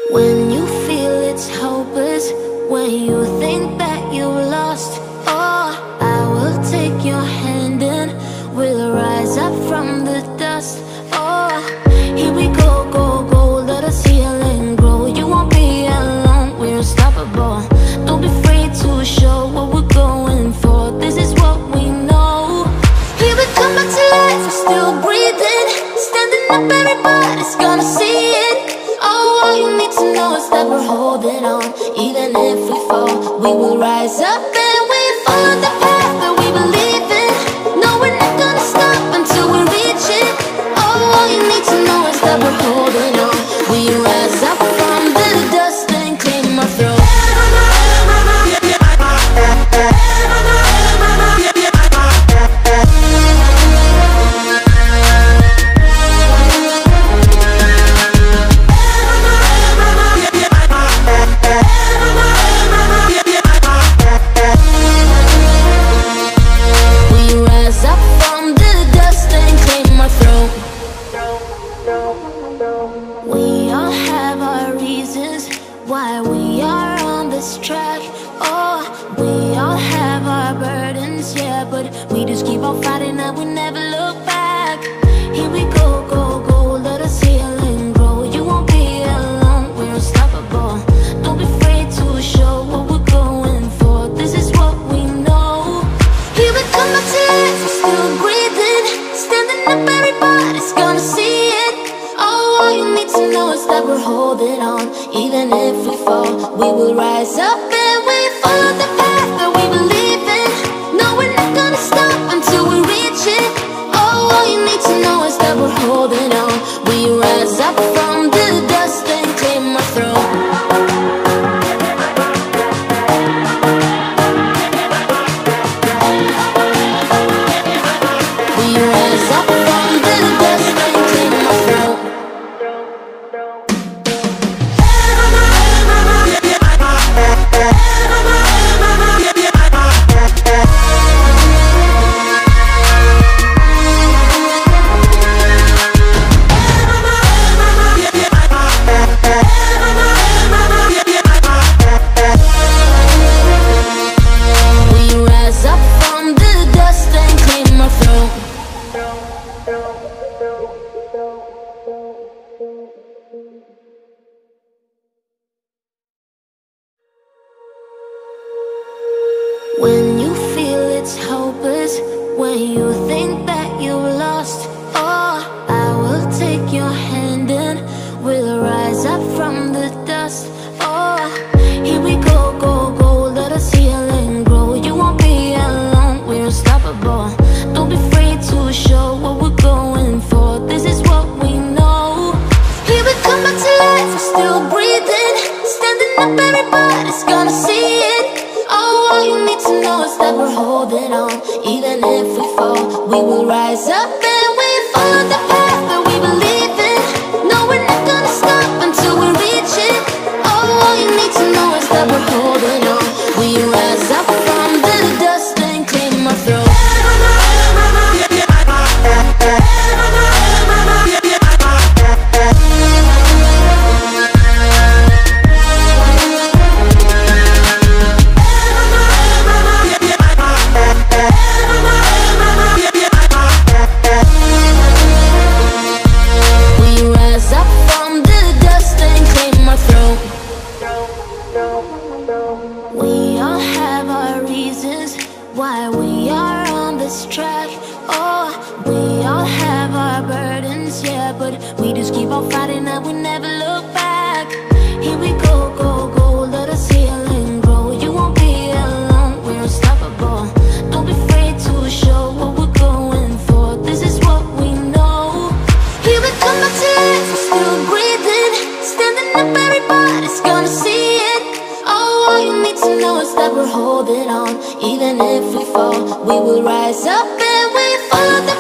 When you feel it's hopeless, when you think that you lost, oh, I will take your hand and we'll rise up from the dust. Oh, here we go, go, go, let us heal and grow. You won't be alone, we're unstoppable. Don't be afraid to show what we're going for. This is what we know. Here we come back to life, we're still breathing. Standing up, everybody's gonna see it. Oh, all you need to know is that we're holding on. Even if we fall, we will rise up and we follow the path that we believe in. No, we're not gonna stop until we reach it. Oh, all you need to know is that we're holding on. We rise up from the dust and claim our throne. We all have our reasons why we are on this track. Oh, we all have our burdens, yeah, but we just keep on fighting and we never look back. Here we go, go, go, let us heal and grow. You won't be alone, we're unstoppable. Don't be afraid to show what we're going for. This is what we know. Here we come back to life, we're still breathing. Standing up, everybody's gonna see it. All you need to know is that we're holding on. Even if we fall, we will rise up and we follow the path that we believe in. No, we're not gonna stop until we reach it. All you need to know is that we're holding on. We rise up from the dust and claim our throne. We rise up from the dust and claim our throne. When you feel it's hopeless, when you think that you lost, oh, I will take your hand and we'll rise up from the dust. Oh, here we go, go, go, let us heal and grow. You won't be alone, we're unstoppable. Don't be afraid to show what we're going for. This is what we know. Here we come back to life, we're still breathing. Standing up, everybody's gonna see it. All you need to know is that we're holding on. Even if we fall, we will rise up and we follow the path that we believe in. No, we're not gonna stop until we reach it. All you need to know is that we're holding on. We rise up from the dust and claim our throne. We all have our reasons why we are on this track. Oh, we all have our burdens, yeah, but we just keep on fighting and we never look back. Here we go, go, go, let us heal and grow. You won't be alone, we're unstoppable. Don't be afraid to show what we're going for. This is what we know. Here we come back to life, we're still breathing. Standing up, everybody's gonna see it. All you need to know is that we're holding on. Even if we fall, we will rise up and we follow the